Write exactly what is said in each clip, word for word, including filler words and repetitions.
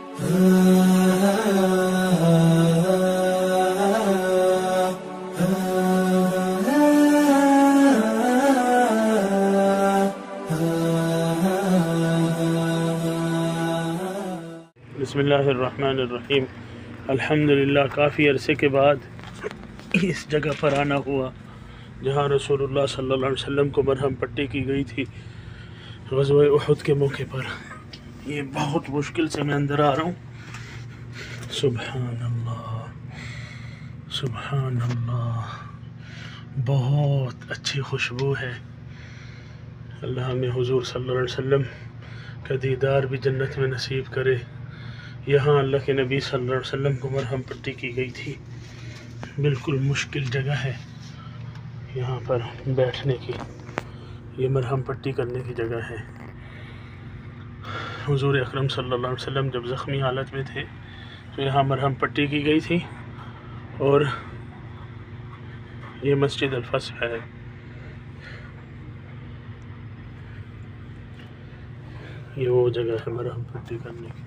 बिस्मिल्लाहिर्रहमानिर्रहीम। अल्हम्दुलिल्लाह काफ़ी अरसे के बाद इस जगह पर आना हुआ जहाँ रसूलुल्लाह सल्लल्लाहु अलैहि वसल्लम को मरहम पट्टी की गई थी ग़ज़वा उहुद के मौके पर। ये बहुत मुश्किल से मैं अंदर आ रहा हूँ। सुबहान अल्लाह, सुबहान अल्लाह, बहुत अच्छी खुशबू है। अल्लाह हमें हुज़ूर सल्लल्लाहु अलैहि वसल्लम का दीदार भी जन्नत में नसीब करे। यहाँ अल्लाह के नबी सल्लल्लाहु अलैहि वसल्लम को मरहम पट्टी की गई थी। बिल्कुल मुश्किल जगह है यहाँ पर बैठने की, ये मरहम पट्टी करने की जगह है। हुज़ूर अकरम सल्लल्लाहु अलैहि वसल्लम जब ज़ख्मी हालत में थे तो यहाँ मरहम पट्टी की गई थी। और ये मस्जिद अल-फस्ह है। ये वो जगह है मरहम पट्टी करने की।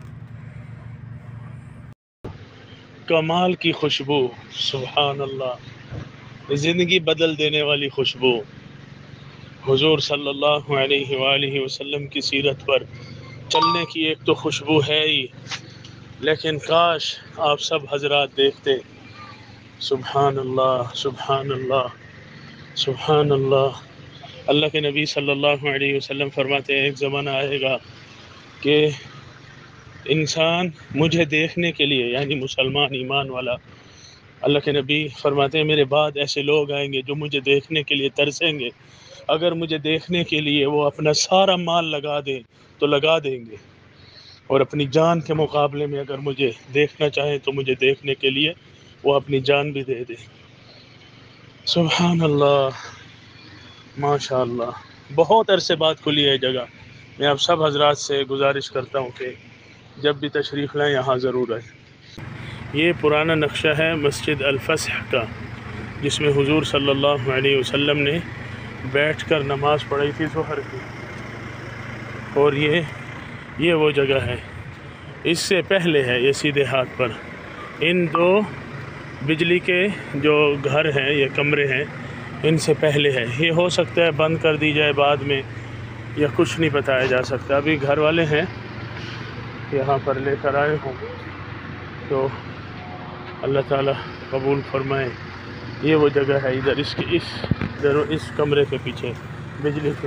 कमाल की खुशबू, सुभान अल्लाह, ज़िंदगी बदल देने वाली खुशबू। हुज़ूर सल्लल्लाहु अलैहि वसल्लम की सीरत पर चलने की एक तो खुशबू है ही, लेकिन काश आप सब हजरात देखते। सुभान अल्लाह, सुभान अल्लाह, सुभान अल्लाह। अल्लाह के नबी सल्लल्लाहु अलैहि वसल्लम फरमाते हैं एक ज़माना आएगा कि इंसान मुझे देखने के लिए, यानी मुसलमान ईमान वाला, अल्लाह के नबी फरमाते हैं मेरे बाद ऐसे लोग आएंगे जो मुझे देखने के लिए तरसेंगे। अगर मुझे देखने के लिए वो अपना सारा माल लगा दें तो लगा देंगे, और अपनी जान के मुकाबले में अगर मुझे देखना चाहें तो मुझे देखने के लिए वो अपनी जान भी दे दें। सुभान अल्लाह, माशा अल्लाह। बहुत अरसे बाद खुली है जगह। मैं आप सब हजरात से गुजारिश करता हूँ कि जब भी तशरीफ़ लाएँ यहाँ ज़रूर आएँ। ये पुराना नक्शा है मस्जिद अल-फस्ह का, जिसमें हुज़ूर सल्लल्लाहु अलैहि वसल्लम ने बैठकर नमाज़ पढ़ी थी ज़ोहर की। और ये ये वो जगह है, इससे पहले है ये सीधे हाथ पर। इन दो बिजली के जो घर हैं, ये कमरे हैं, इनसे पहले है। ये हो सकता है बंद कर दी जाए बाद में, या कुछ नहीं बताया जा सकता। अभी घर वाले हैं यहाँ पर लेकर आए हों, तो अल्लाह ताला कबूल फरमाए। ये वो जगह है इधर, इसके इस इधर इस कमरे के पीछे बिजली के।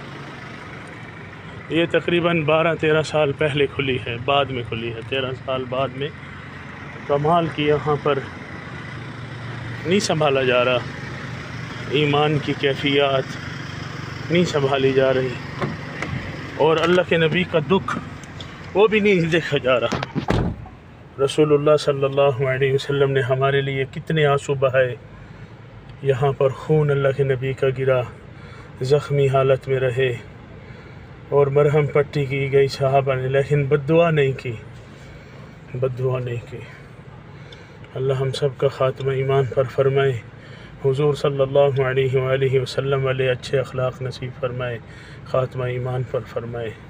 ये तकरीबन बारह तेरह साल पहले खुली है, बाद में खुली है, तेरह साल बाद में। कमाल की यहाँ पर नहीं संभाला जा रहा, ईमान की कैफियत नहीं संभाली जा रही, और अल्लाह के नबी का दुख वो भी नहीं देखा जा रहा। रसूलुल्लाह सल्लल्लाहु अलैहि वसल्लम ने हमारे लिए कितने आंसू बहाए। यहाँ पर खून अल्लाह के नबी का गिरा, ज़ख्मी हालत में रहे, और मरहम पट्टी की गई सहाबा ने, लेकिन बद्दुआ नहीं की, बद्दुआ नहीं की। अल्लाह हम सब का ख़ात्मा ईमान पर फरमाए। हुज़ूर सल्लल्लाहु अलैहि वसल्लम वाले अच्छे अखलाक नसीब फरमाए, ख़ात्मा ईमान पर फरमाए।